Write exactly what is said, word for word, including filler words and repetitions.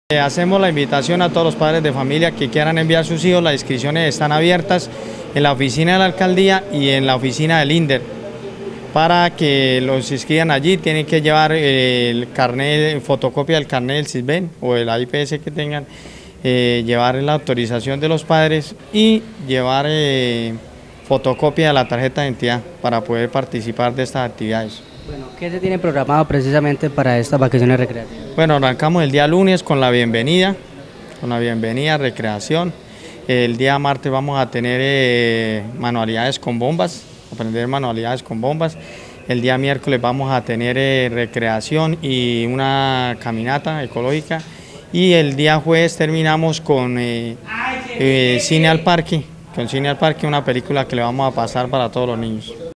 Hacemos la invitación a todos los padres de familia que quieran enviar sus hijos, las inscripciones están abiertas en la oficina de la alcaldía y en la oficina del INDER. Para que los inscriban allí tienen que llevar el carnet, fotocopia del carnet del SISBEN o el I P S que tengan, eh, llevar la autorización de los padres y llevar eh, fotocopia de la tarjeta de identidad para poder participar de estas actividades. Bueno, ¿qué se tiene programado precisamente para estas vacaciones recreativas? Bueno, arrancamos el día lunes con la bienvenida, con la bienvenida, recreación. El día martes vamos a tener eh, manualidades con bombas, aprender manualidades con bombas. El día miércoles vamos a tener eh, recreación y una caminata ecológica. Y el día jueves terminamos con eh, eh, Cine al Parque, con Cine al Parque, una película que le vamos a pasar para todos los niños.